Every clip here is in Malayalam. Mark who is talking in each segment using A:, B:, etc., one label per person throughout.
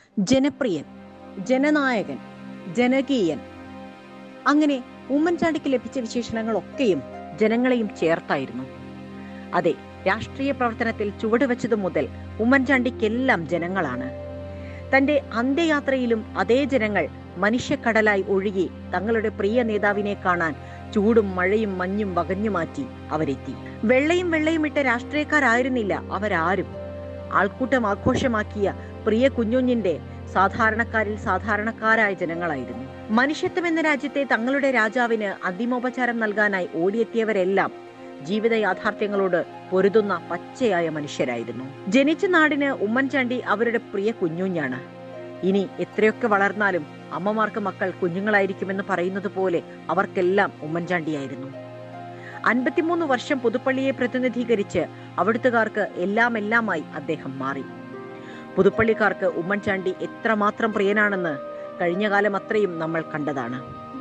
A: ജനപ്രിയൻ, ജനനായകൻ, ജനകീയൻ, അങ്ങനെ ഉമ്മൻചാണ്ടിക്ക് ലഭിച്ച വിശേഷണങ്ങളൊക്കെയും ജനങ്ങളെയും ചേർത്തായിരുന്നു. അതെ, രാഷ്ട്രീയ പ്രവർത്തനത്തിൽ ചുവടുവെച്ചതു മുതൽ ഉമ്മൻചാണ്ടിക്കെല്ലാം ജനങ്ങളാണ്. തന്റെ അന്ത്യയാത്രയിലും അതേ ജനങ്ങൾ മനുഷ്യക്കടലായി ഒഴുകി തങ്ങളുടെ പ്രിയ നേതാവിനെ കാണാൻ ചൂടും മഴയും മഞ്ഞും വകഞ്ഞുമാറ്റി അവരെത്തി. വെള്ളയും ഇട്ട രാഷ്ട്രീയക്കാരായിരുന്നില്ല അവരാരും. ആൾക്കൂട്ടം ആഘോഷമാക്കിയ പ്രിയ കുഞ്ഞുഞ്ഞിന്റെ സാധാരണക്കാരിൽ സാധാരണക്കാരായ ജനങ്ങളായിരുന്നു. മനുഷ്യത്വം എന്ന രാജ്യത്തെ തങ്ങളുടെ രാജാവിന് അന്തിമോപചാരം നൽകാനായി ഓടിയെത്തിയവരെല്ലാം ജീവിത യാഥാർത്ഥ്യങ്ങളോട് പൊരുതുന്ന പച്ചയായ മനുഷ്യരായിരുന്നു. ജനിച്ച നാടിന് ഉമ്മൻചാണ്ടി അവരുടെ പ്രിയ കുഞ്ഞുഞ്ഞാണ്. ഇനി എത്രയൊക്കെ വളർന്നാലും അമ്മമാർക്ക് മക്കൾ കുഞ്ഞുങ്ങളായിരിക്കുമെന്ന് പറയുന്നത് പോലെ അവർക്കെല്ലാം ഉമ്മൻചാണ്ടിയായിരുന്നു. 53 വർഷം പുതുപ്പള്ളിയെ പ്രതിനിധീകരിച്ച് അവിടുത്തുകാർക്ക് എല്ലാമായി അദ്ദേഹം മാറി. പുതുപ്പള്ളിക്കാർക്ക് ഉമ്മൻചാണ്ടി എത്രമാത്രം പ്രിയനാണെന്ന് കഴിഞ്ഞ കാലം അത്രയും നമ്മൾ കണ്ടതാണ്.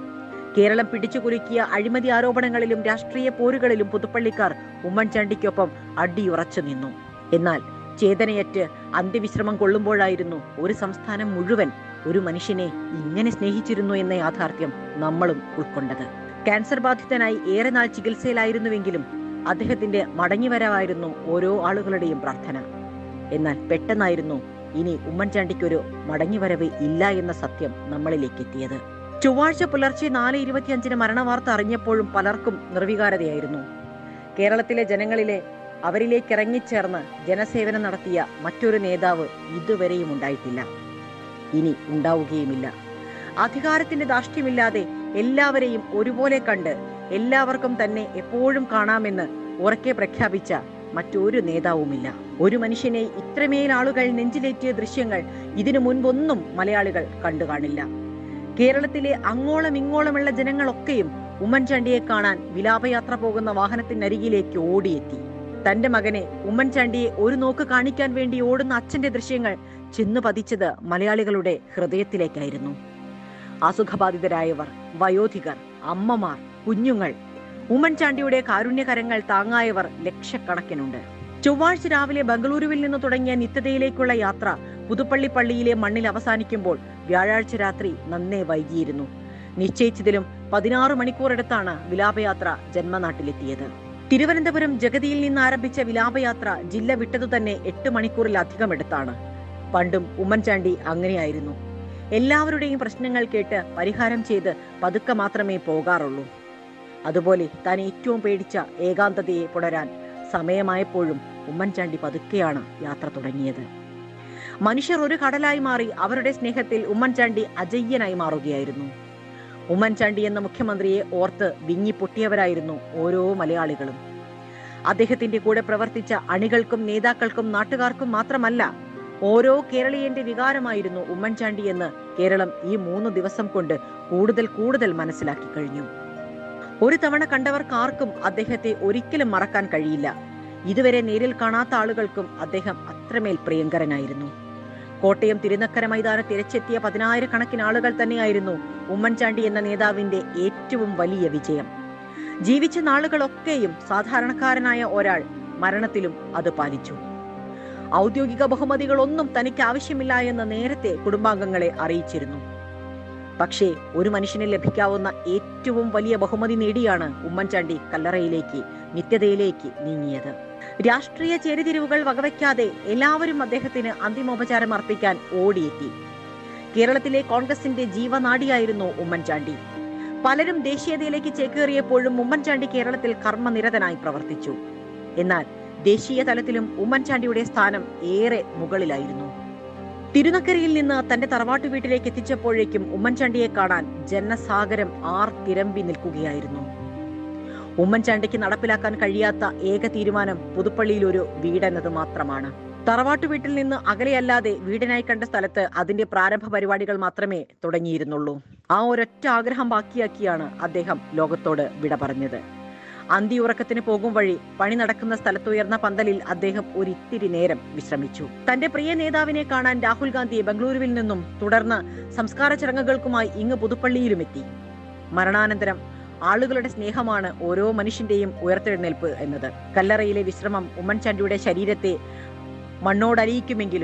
A: കേരളം പിടിച്ചുകുലുക്കിയ അഴിമതി ആരോപണങ്ങളിലും രാഷ്ട്രീയ പോരുകളിലും പുതുപ്പള്ളിക്കാർ ഉമ്മൻചാണ്ടിക്കൊപ്പം അടിയുറച്ചു നിന്നു. എന്നാൽ ചേതനയറ്റ് അന്ത്യവിശ്രമം കൊള്ളുമ്പോഴായിരുന്നു ഒരു സംസ്ഥാനം മുഴുവൻ ഒരു മനുഷ്യനെ ഇങ്ങനെ സ്നേഹിച്ചിരുന്നു എന്ന യാഥാർത്ഥ്യം നമ്മളും ഉൾക്കൊണ്ടത്. ക്യാൻസർ ബാധിതനായി ഏറെ നാൾ ചികിത്സയിലായിരുന്നുവെങ്കിലും അദ്ദേഹത്തിന്റെ മടങ്ങിവരവായിരുന്നു ഓരോ ആളുകളുടെയും പ്രാർത്ഥന. എന്നാൽ പെട്ടെന്നായിരുന്നു ഇനി ഉമ്മൻചാണ്ടിക്കൊരു മടങ്ങിവരവ് ഇല്ല എന്ന സത്യം നമ്മളിലേക്ക് എത്തിയത്. ചൊവ്വാഴ്ച പുലർച്ചെ 4:25 മരണവാർത്ത അറിഞ്ഞപ്പോഴും പലർക്കും നിർവികാരതയായിരുന്നു. കേരളത്തിലെ ജനങ്ങളിലെ അവരിലേക്ക് ഇറങ്ങിച്ചേർന്ന് ജനസേവനം നടത്തിയ മറ്റൊരു നേതാവ് ഇതുവരെയും ഉണ്ടായിട്ടില്ല, ഇനി ഉണ്ടാവുകയുമില്ല. അധികാരത്തിന്റെ ധാർഷ്ട്യമില്ലാതെ എല്ലാവരെയും ഒരുപോലെ കണ്ട് എല്ലാവർക്കും തന്നെ എപ്പോഴും കാണാമെന്ന് ഉറക്കെ പ്രഖ്യാപിച്ച മറ്റൊരു നേതാവുമില്ല. ഒരു മനുഷ്യനെ ഇത്രമേൽ ആളുകൾ നെഞ്ചിലേറ്റിയ ദൃശ്യങ്ങൾ ഇതിനു മുൻപൊന്നും മലയാളികൾ കണ്ടു കാണില്ല. കേരളത്തിലെ അങ്ങോളം ഇങ്ങോളമുള്ള ജനങ്ങളൊക്കെയും ഉമ്മൻചാണ്ടിയെ കാണാൻ വിലാപയാത്ര പോകുന്ന വാഹനത്തിനരികിലേക്ക് ഓടിയെത്തി. തന്റെ മകനെ ഉമ്മൻചാണ്ടിയെ ഒരു നോക്ക് കാണിക്കാൻ വേണ്ടി ഓടുന്ന അച്ഛന്റെ ദൃശ്യങ്ങൾ ചെന്നു പതിച്ചത് മലയാളികളുടെ ഹൃദയത്തിലേക്കായിരുന്നു. അസുഖബാധിതരായവർ, വയോധികർ, അമ്മമാർ, കുഞ്ഞുങ്ങൾ, ഉമ്മൻചാണ്ടിയുടെ കാരുണ്യകരങ്ങൾ താങ്ങായവർ ലക്ഷക്കണക്കിനുണ്ട്. ചൊവ്വാഴ്ച രാവിലെ ബംഗളൂരുവിൽ നിന്ന് തുടങ്ങിയ നിത്യതയിലേക്കുള്ള യാത്ര പുതുപ്പള്ളി പള്ളിയിലെ മണ്ണിൽ അവസാനിക്കുമ്പോൾ വ്യാഴാഴ്ച രാത്രി നന്നേ വൈകിയിരുന്നു. നിശ്ചയിച്ചതിലും 16 മണിക്കൂറെടുത്താണ് വിലാപയാത്ര ജന്മനാട്ടിലെത്തിയത്. തിരുവനന്തപുരം ജഗതിയിൽ നിന്ന് ആരംഭിച്ച വിലാപയാത്ര ജില്ല വിട്ടതു തന്നെ 8 മണിക്കൂറിലധികം എടുത്താണ്. പണ്ടും ഉമ്മൻചാണ്ടി അങ്ങനെയായിരുന്നു. എല്ലാവരുടെയും പ്രശ്നങ്ങൾ കേട്ട് പരിഹാരം ചെയ്ത് പതുക്കെ മാത്രമേ പോകാറുള്ളൂ. അതുപോലെ താൻ ഏറ്റവും പേടിച്ച ഏകാന്തതയെ പുണരാൻ സമയമായപ്പോഴും ഉമ്മൻചാണ്ടി പതുക്കെയാണ് യാത്ര തുടങ്ങിയത്. മനുഷ്യർ ഒരു കടലായി മാറി അവരുടെ സ്നേഹത്തിൽ ഉമ്മൻചാണ്ടി അജയ്യനായി മാറുകയായിരുന്നു. ഉമ്മൻചാണ്ടി എന്ന മുഖ്യമന്ത്രിയെ ഓർത്ത് വിങ്ങിപ്പൊട്ടിയവരായിരുന്നു ഓരോ മലയാളികളും. അദ്ദേഹത്തിന്റെ കൂടെ പ്രവർത്തിച്ച അണികൾക്കും നേതാക്കൾക്കും നാട്ടുകാർക്കും മാത്രമല്ല, ഓരോ കേരളീയന്റെ വികാരമായിരുന്നു ഉമ്മൻചാണ്ടി എന്ന് കേരളം ഈ 3 ദിവസം കൊണ്ട് കൂടുതൽ മനസ്സിലാക്കി കഴിഞ്ഞു. ഒരു തവണ കണ്ടവർക്കാർക്കും അദ്ദേഹത്തെ ഒരിക്കലും മറക്കാൻ കഴിയില്ല. ഇതുവരെ നേരിൽ കാണാത്ത ആളുകൾക്കും അദ്ദേഹം അത്രമേൽ പ്രിയങ്കരനായിരുന്നു. കോട്ടയം തിരുനക്കര മൈതാനത്ത് തിരച്ചെത്തിയ 10,000 ആളുകൾ തന്നെയായിരുന്നു ഉമ്മൻചാണ്ടി എന്ന നേതാവിന്റെ ഏറ്റവും വലിയ വിജയം. ജീവിച്ച നാളുകളൊക്കെയും സാധാരണക്കാരനായ ഒരാൾ മരണത്തിലും അത് പാലിച്ചു. ഔദ്യോഗിക ബഹുമതികളൊന്നും തനിക്ക് ആവശ്യമില്ല എന്ന് നേരത്തെ കുടുംബാംഗങ്ങളെ അറിയിച്ചിരുന്നു. പക്ഷേ ഒരു മനുഷ്യന് ലഭിക്കാവുന്ന ഏറ്റവും വലിയ ബഹുമതി നേടിയാണ് ഉമ്മൻചാണ്ടി കല്ലറയിലേക്ക്, നിത്യതയിലേക്ക് നീങ്ങിയത്. രാഷ്ട്രീയ ചേരിതിരിവുകൾ വകവയ്ക്കാതെ എല്ലാവരും അദ്ദേഹത്തിന് അന്തിമോപചാരം അർപ്പിക്കാൻ ഓടിയെത്തി. കേരളത്തിലെ കോൺഗ്രസിന്റെ ജീവനാഡിയായിരുന്നു ഉമ്മൻചാണ്ടി. പലരും ദേശീയതയിലേക്ക് ചേക്കേറിയപ്പോഴും ഉമ്മൻചാണ്ടി കേരളത്തിൽ കർമ്മനിരതനായി പ്രവർത്തിച്ചു. എന്നാൽ ദേശീയ തലത്തിലും ഉമ്മൻചാണ്ടിയുടെ സ്ഥാനം ഏറെ മുകളിലായിരുന്നു. തിരുനക്കരയിൽ നിന്ന് തന്റെ തറവാട്ടു വീട്ടിലേക്ക് എത്തിച്ചപ്പോഴേക്കും ഉമ്മൻചാണ്ടിയെ കാണാൻ ജനസാഗരം തിരമ്പി നിൽക്കുകയായിരുന്നു. ഉമ്മൻചാണ്ടിക്ക് നടപ്പിലാക്കാൻ കഴിയാത്ത ഏക തീരുമാനം പുതുപ്പള്ളിയിൽ ഒരു വീടെന്നത് മാത്രമാണ്. തറവാട്ടു വീട്ടിൽ നിന്ന് അകലെയല്ലാതെ വീടിനായി കണ്ട സ്ഥലത്ത് അതിന്റെ പ്രാരംഭ പരിപാടികൾ മാത്രമേ തുടങ്ങിയിരുന്നുള്ളൂ. ആ ഒരൊറ്റ ആഗ്രഹം ബാക്കിയാക്കിയാണ് അദ്ദേഹം ലോകത്തോട് വിട പറഞ്ഞത്. അന്തിയുറക്കത്തിന് പോകും വഴി പണി നടക്കുന്ന സ്ഥലത്തുയർന്ന പന്തലിൽ അദ്ദേഹം ഒരിത്തിരി നേരം വിശ്രമിച്ചു. തന്റെ പ്രിയ നേതാവിനെ കാണാൻ രാഹുൽ ഗാന്ധി ബംഗളൂരുവിൽ നിന്നും തുടർന്ന് സംസ്കാര ചടങ്ങുകൾക്കുമായി ഇങ്ങ് പുതുപ്പള്ളിയിലുമെത്തി. മരണാനന്തരം ആളുകളുടെ സ്നേഹമാണ് ഓരോ മനുഷ്യന്റെയും ഉയർത്തെഴുന്നേൽപ്പ് എന്നത്. കല്ലറയിലെ വിശ്രമം ഉമ്മൻചാണ്ടിയുടെ ശരീരത്തെ മണ്ണോടലിയിക്കുമെങ്കിലും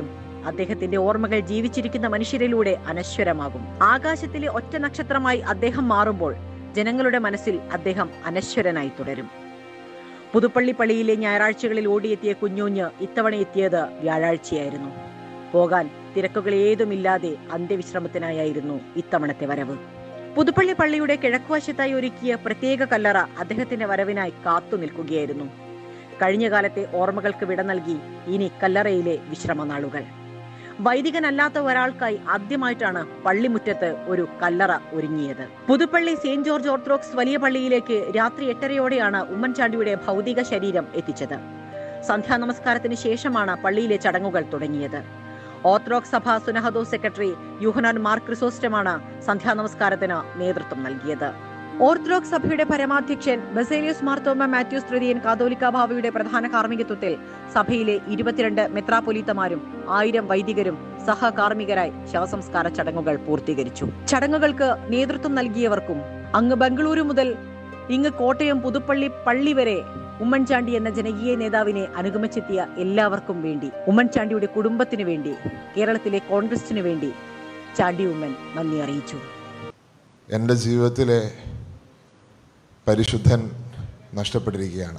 A: അദ്ദേഹത്തിന്റെ ഓർമ്മകൾ ജീവിച്ചിരിക്കുന്ന മനുഷ്യരിലൂടെ അനശ്വരമാകും. ആകാശത്തിലെ ഒറ്റ നക്ഷത്രമായി അദ്ദേഹം മാറുമ്പോൾ ജനങ്ങളുടെ മനസ്സിൽ അദ്ദേഹം അനശ്വരനായി തുടരും. പുതുപ്പള്ളി പള്ളിയിലെ ഞായറാഴ്ചകളിൽ ഓടിയെത്തിയ കുഞ്ഞൂഞ്ഞ് ഇത്തവണ എത്തിയത് വ്യാഴാഴ്ചയായിരുന്നു. പോകാൻ തിരക്കുകൾ ഏതുമില്ലാതെ അന്ത്യവിശ്രമത്തിനായിരുന്നു ഇത്തവണത്തെ വരവ്. പുതുപ്പള്ളി പള്ളിയുടെ കിഴക്കുവശത്തായി ഒരുക്കിയ പ്രത്യേക കല്ലറ അദ്ദേഹത്തിന്റെ വരവിനായി കാത്തു നിൽക്കുകയായിരുന്നു. കഴിഞ്ഞ കാലത്തെ ഓർമ്മകൾക്ക് വിട നൽകി ഇനി കല്ലറയിലെ വിശ്രമനാളുകൾ. വൈദികനല്ലാത്ത ഒരാൾക്കായി ആദ്യമായിട്ടാണ് പള്ളിമുറ്റത്ത് ഒരു കല്ലറ ഒരുങ്ങിയത്. പുതുപ്പള്ളി സെന്റ് ജോർജ് ഓർത്തഡോക്സ് വലിയ പള്ളിയിലേക്ക് രാത്രി 8:30യോടെയാണ് ഉമ്മൻചാണ്ടിയുടെ ഭൗതിക ശരീരം എത്തിച്ചത്. സന്ധ്യാ നമസ്കാരത്തിന് ശേഷമാണ് പള്ളിയിലെ ചടങ്ങുകൾ തുടങ്ങിയത്. ഓർത്തഡോക്സ് സഭ സുനഹദോ സെക്രട്ടറി യൂഹനാൻ മാർ ക്രിസോസ്റ്റമാണ് സന്ധ്യാ നമസ്കാരത്തിന് നേതൃത്വം നൽകിയത്. ഓർത്തഡോക്സ് സഭയുടെ പരമാധ്യക്ഷൻ ബസേലിയോസ് മാർത്തോമ മാത്യൂസ് തൃതീയൻ കാതോലിക്ക ബാവയുടെ പ്രധാന കാർമ്മികത്വത്തിൽ സഭയിലെ 22 മെത്രാപ്പൊലീത്തമാരും 1000 വൈദികരും സഹകാർമ്മികരായി ശവസംസ്കാര ചടങ്ങുകൾ പൂർത്തീകരിച്ചു. ചടങ്ങുകൾക്ക് നേതൃത്വം നൽകിയവർക്കും അങ്ങ് ബംഗളൂരു മുതൽ ഇങ്ങ് കോട്ടയം പുതുപ്പള്ളി പള്ളി വരെ ഉമ്മൻചാണ്ടി എന്ന ജനകീയ നേതാവിനെ അനുഗമിച്ചെത്തിയ എല്ലാവർക്കും വേണ്ടി, ഉമ്മൻചാണ്ടിയുടെ കുടുംബത്തിനു വേണ്ടി, കേരളത്തിലെ കോൺഗ്രസിനു വേണ്ടി ചാണ്ടി ഉമ്മൻ നന്ദി അറിയിച്ചു.
B: എൻ്റെ ജീവിതത്തിലെ പരിശുദ്ധൻ നഷ്ടപ്പെട്ടിരിക്കുകയാണ്.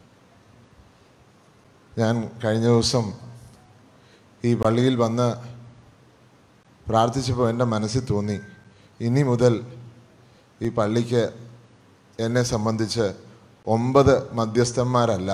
B: ഞാൻ കഴിഞ്ഞ ദിവസം ഈ പള്ളിയിൽ വന്ന് പ്രാർത്ഥിച്ചപ്പോൾ എൻ്റെ മനസ്സിൽ തോന്നി, ഇനി മുതൽ ഈ പള്ളിക്ക് എന്നെ സംബന്ധിച്ച് 9 മധ്യസ്ഥന്മാരല്ല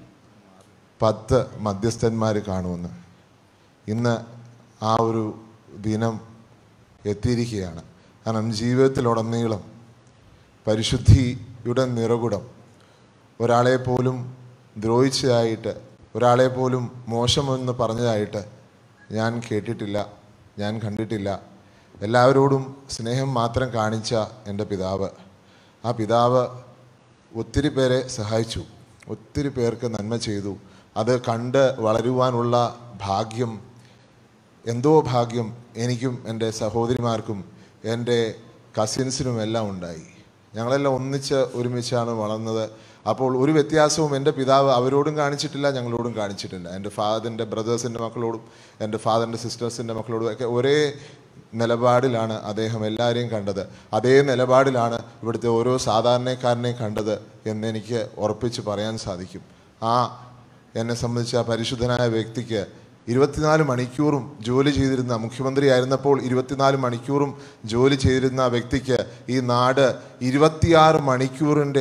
B: 10 മധ്യസ്ഥന്മാർ കാണുമെന്ന്. ഇന്ന് ആ ഒരു ദിനം എത്തിയിരിക്കുകയാണ്. കാരണം ജീവിതത്തിലുടനീളം പരിശുദ്ധിയുടെ നിറകുടം ഒരാളെ പോലും ദ്രോഹിച്ചതായിട്ട്, ഒരാളെ പോലും മോശമെന്ന് പറഞ്ഞതായിട്ട് ഞാൻ കേട്ടിട്ടില്ല, ഞാൻ കണ്ടിട്ടില്ല. എല്ലാവരോടും സ്നേഹം മാത്രം കാണിച്ച എൻ്റെ പിതാവ്, ആ പിതാവ് ഒത്തിരി പേരെ സഹായിച്ചു, ഒത്തിരി പേർക്ക് നന്മ ചെയ്തു. അത് കണ്ട് വളരുവാനുള്ള ഭാഗ്യം, എന്തോ ഭാഗ്യം എനിക്കും എൻ്റെ സഹോദരിമാർക്കും എൻ്റെ കസിൻസിനും എല്ലാം ഉണ്ടായി. ഞങ്ങളെല്ലാം ഒരുമിച്ചാണ് വളർന്നത്. അപ്പോൾ ഒരു വ്യത്യാസവും എൻ്റെ പിതാവ് അവരോടും കാണിച്ചിട്ടില്ല, ഞങ്ങളോടും കാണിച്ചിട്ടില്ല. എൻ്റെ ഫാദറിൻ്റെ ബ്രദേഴ്സിൻ്റെ മക്കളോടും എൻ്റെ ഫാദറിൻ്റെ സിസ്റ്റേഴ്സിൻ്റെ മക്കളോടും ഒക്കെ ഒരേ നിലപാടിലാണ് അദ്ദേഹം എല്ലാവരെയും കണ്ടത്. അതേ നിലപാടിലാണ് ഇവിടുത്തെ ഓരോ സാധാരണക്കാരനെയും കണ്ടത് എന്നെനിക്ക് ഉറപ്പിച്ച് പറയാൻ സാധിക്കും. എന്നെ സംബന്ധിച്ച് ആ പരിശുദ്ധനായ വ്യക്തിക്ക് 24 മണിക്കൂറും ജോലി ചെയ്തിരുന്ന, മുഖ്യമന്ത്രി ആയിരുന്നപ്പോൾ 24 മണിക്കൂറും ജോലി ചെയ്തിരുന്ന വ്യക്തിക്ക് ഈ നാട് 26 മണിക്കൂറിൻ്റെ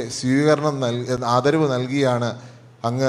B: ആദരവ് നൽകിയാണ് അങ്ങ്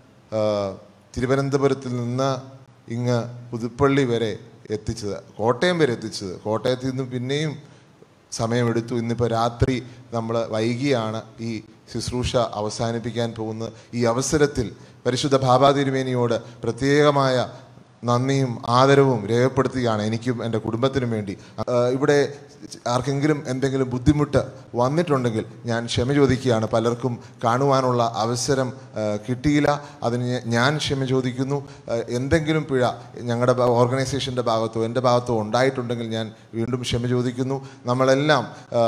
B: തിരുവനന്തപുരത്തിൽ നിന്ന് ഇങ്ങ് പുതുപ്പള്ളി വരെ എത്തിച്ചത്, കോട്ടയം വരെ എത്തിച്ചത്. കോട്ടയത്ത് നിന്ന് പിന്നെയും സമയമെടുത്തു. ഇന്നിപ്പോൾ രാത്രി നമ്മൾ വൈകിയാണ് ഈ ശുശ്രൂഷ അവസാനിപ്പിക്കാൻ പോകുന്നത്. ഈ അവസരത്തിൽ പരിശുദ്ധ ബാബാ തിരുമേനിയോട് പ്രത്യേകമായ നന്ദിയും ആദരവും രേഖപ്പെടുത്തുകയാണ്, എനിക്കും എൻ്റെ കുടുംബത്തിനും വേണ്ടി. ഇവിടെ ആർക്കെങ്കിലും എന്തെങ്കിലും ബുദ്ധിമുട്ട് വന്നിട്ടുണ്ടെങ്കിൽ ഞാൻ ക്ഷമ ചോദിക്കുകയാണ്. പലർക്കും കാണുവാനുള്ള അവസരം കിട്ടിയില്ല, അതിന് ഞാൻ ക്ഷമ ചോദിക്കുന്നു. എന്തെങ്കിലും പിഴ ഞങ്ങളുടെ ഓർഗനൈസേഷൻ്റെ ഭാഗത്തോ എൻ്റെ ഭാഗത്തോ ഉണ്ടായിട്ടുണ്ടെങ്കിൽ ഞാൻ വീണ്ടും ക്ഷമ ചോദിക്കുന്നു. നമ്മളെല്ലാം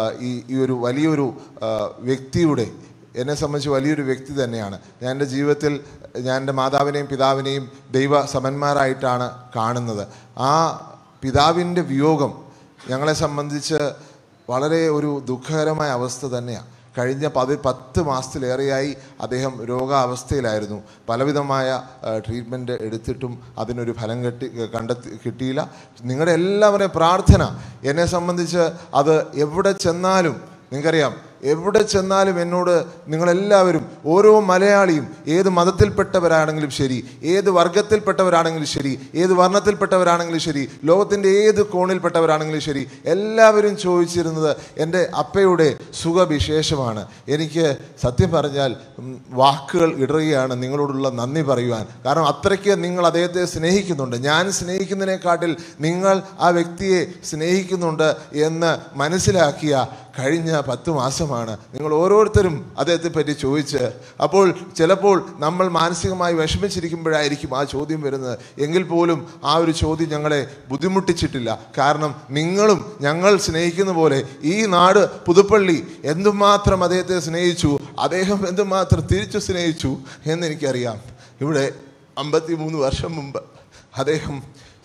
B: ഈ ഒരു വലിയൊരു വ്യക്തിയുടെ, എന്നെ സംബന്ധിച്ച് വലിയൊരു വ്യക്തി തന്നെയാണ്. ഞാൻ എൻ്റെ ജീവിതത്തിൽ ഞാൻ എൻ്റെ മാതാവിനെയും പിതാവിനെയും ദൈവ സമന്മാരായിട്ടാണ് കാണുന്നത്. ആ പിതാവിൻ്റെ വിയോഗം ഞങ്ങളെ സംബന്ധിച്ച് വളരെ ഒരു ദുഃഖകരമായ അവസ്ഥ തന്നെയാണ്. കഴിഞ്ഞ 10 മാസത്തിലേറെയായി അദ്ദേഹം രോഗാവസ്ഥയിലായിരുന്നു. പലവിധമായ ട്രീറ്റ്മെൻറ്റ് എടുത്തിട്ടും അതിനൊരു ഫലം കിട്ടിയില്ല. നിങ്ങളുടെ എല്ലാവരുടെയും പ്രാർത്ഥന എന്നെ സംബന്ധിച്ച്, അത് എവിടെ ചെന്നാലും നിങ്ങൾക്കറിയാം, എവിടെ ചെന്നാലും എന്നോട് നിങ്ങളെല്ലാവരും, ഓരോ മലയാളിയും ഏത് മതത്തിൽപ്പെട്ടവരാണെങ്കിലും ശരി, ഏത് വർഗത്തിൽപ്പെട്ടവരാണെങ്കിലും ശരി, ഏത് വർണ്ണത്തിൽപ്പെട്ടവരാണെങ്കിലും ശരി, ലോകത്തിൻ്റെ ഏത് കോണിൽപ്പെട്ടവരാണെങ്കിലും ശരി, എല്ലാവരും ചോദിച്ചിരുന്നത് എൻ്റെ അപ്പയുടെ സുഖവിശേഷമാണ്. എനിക്ക് സത്യം പറഞ്ഞാൽ വാക്കുകൾ ഇടറുകയാണ് നിങ്ങളോടുള്ള നന്ദി പറയുവാൻ. കാരണം അത്രയ്ക്ക് നിങ്ങൾ അദ്ദേഹത്തെ സ്നേഹിക്കുന്നുണ്ട്. ഞാൻ സ്നേഹിക്കുന്നതിനെക്കാട്ടിൽ നിങ്ങൾ ആ വ്യക്തിയെ സ്നേഹിക്കുന്നുണ്ട് എന്ന് മനസ്സിലാക്കിയ കഴിഞ്ഞ 10 മാസമാണ് നിങ്ങൾ ഓരോരുത്തരും അദ്ദേഹത്തെ പറ്റി ചോദിച്ച്. അപ്പോൾ ചിലപ്പോൾ നമ്മൾ മാനസികമായി വിഷമിച്ചിരിക്കുമ്പോഴായിരിക്കും ആ ചോദ്യം വരുന്നത്. എങ്കിൽ പോലും ആ ഒരു ചോദ്യം ഞങ്ങളെ ബുദ്ധിമുട്ടിച്ചിട്ടില്ല. കാരണം നിങ്ങളും ഞങ്ങൾ സ്നേഹിക്കുന്ന പോലെ ഈ നാട് പുതുപ്പള്ളി എന്തുമാത്രം അദ്ദേഹത്തെ സ്നേഹിച്ചു, അദ്ദേഹം എന്തുമാത്രം തിരിച്ചു സ്നേഹിച്ചു എന്നെനിക്കറിയാം. ഇവിടെ 53 വർഷം മുമ്പ് അദ്ദേഹം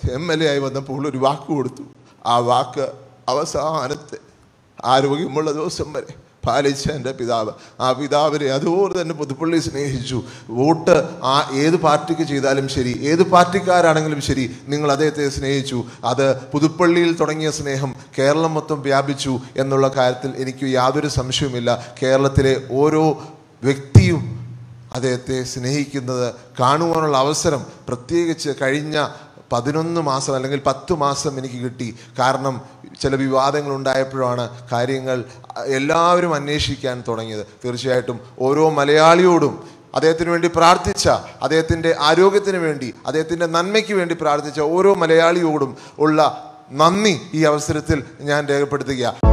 B: MLA ആയി വന്നപ്പോൾ ഒരു വാക്ക് കൊടുത്തു. ആ വാക്ക് അവസാനത്തെ ആരോഗ്യമുള്ള ദിവസം വരെ പാലിച്ച എൻ്റെ പിതാവ്, ആ പിതാവിനെ അതുപോലെ തന്നെ പുതുപ്പള്ളി സ്നേഹിച്ചു. വോട്ട് ഏത് പാർട്ടിക്ക് ചെയ്താലും ശരി, ഏത് പാർട്ടിക്കാരാണെങ്കിലും ശരി, നിങ്ങൾ അദ്ദേഹത്തെ സ്നേഹിച്ചു. അത് പുതുപ്പള്ളിയിൽ തുടങ്ങിയ സ്നേഹം കേരളം മൊത്തം വ്യാപിച്ചു എന്നുള്ള കാര്യത്തിൽ എനിക്ക് യാതൊരു സംശയവുമില്ല. കേരളത്തിലെ ഓരോ വ്യക്തിയും അദ്ദേഹത്തെ സ്നേഹിക്കുന്നത് കാണുവാനുള്ള അവസരം പ്രത്യേകിച്ച് കഴിഞ്ഞ 11 മാസം അല്ലെങ്കിൽ 10 മാസം എനിക്ക് കിട്ടി. കാരണം ചില വിവാദങ്ങൾ ഉണ്ടായപ്പോഴാണ് കാര്യങ്ങൾ എല്ലാവരും അന്വേഷിക്കാൻ തുടങ്ങിയത്. തീർച്ചയായിട്ടും ഓരോ മലയാളിയോടും അദ്ദേഹത്തിന് വേണ്ടി പ്രാർത്ഥിച്ച, അദ്ദേഹത്തിൻ്റെ ആരോഗ്യത്തിന് വേണ്ടി, അദ്ദേഹത്തിൻ്റെ നന്മയ്ക്ക് വേണ്ടി പ്രാർത്ഥിച്ച ഓരോ മലയാളിയോടും ഉള്ള നന്ദി ഈ അവസരത്തിൽ ഞാൻ രേഖപ്പെടുത്തുക.